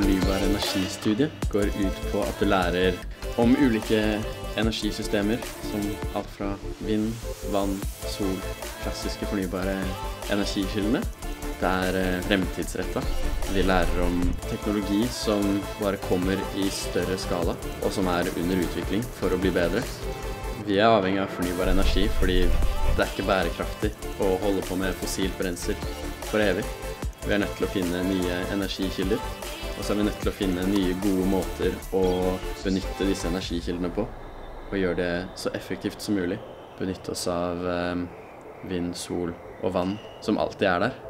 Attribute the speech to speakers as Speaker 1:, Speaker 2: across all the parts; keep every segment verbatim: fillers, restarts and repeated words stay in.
Speaker 1: fornybar energistudie går ut på at du lærer om ulike energisystemer, som alt fra vind, vann, sol, klassiske fornybare energikildene. Det er fremtidsrettet. Vi lærer om teknologi som bare kommer i større skala, og som er under utvikling for å bli bedre. Vi er avhengig av fornybar energi fordi det er ikke bærekraftig å holde på med fossilt brensel for evig. Vi er nødt til å finne nye energikilder, og så er vi nødt til å finne nye gode måter å benytte disse energikildene på, og gjøre det så effektivt som mulig. Benytte oss av eh, vind, sol og vann, som alltid er der.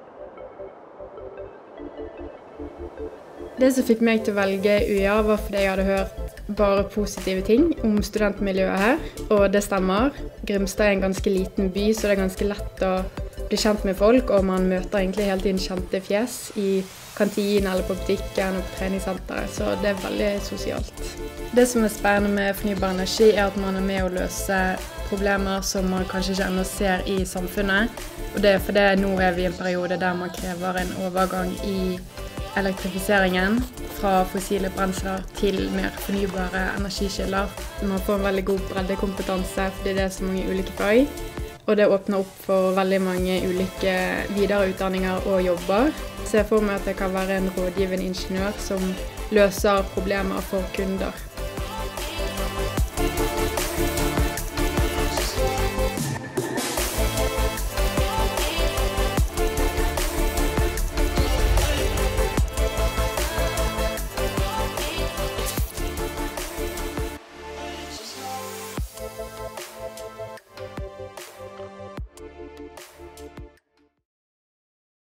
Speaker 2: Det som fikk meg til å velge U i A var fordi jeg hadde hørt bare positive ting om studentmiljøet her, og det stemmer. Grimstad er en ganske liten by, så det er ganske lett å bli kjent med folk, og man møter egentlig hele tiden kjente fjes i kantinen eller på butikken og på treningssenteret, så det er veldig sosialt. Det som er spennende med fornybar energi er at man er med å løse problemer som man kanskje ikke ennå ser i samfunnet, og det er fordi nå er vi i en periode der man krever en overgang i elektrifiseringen fra fossile brensler til mer fornybare energikilder. Man får en veldig god breddekompetanse fordi det er så mange ulike fag, og det åpner opp for veldig mange ulike videreutdanninger og jobber. Så jeg får meg at jeg kan være en rådgivende ingeniør som løser problemer for kunder.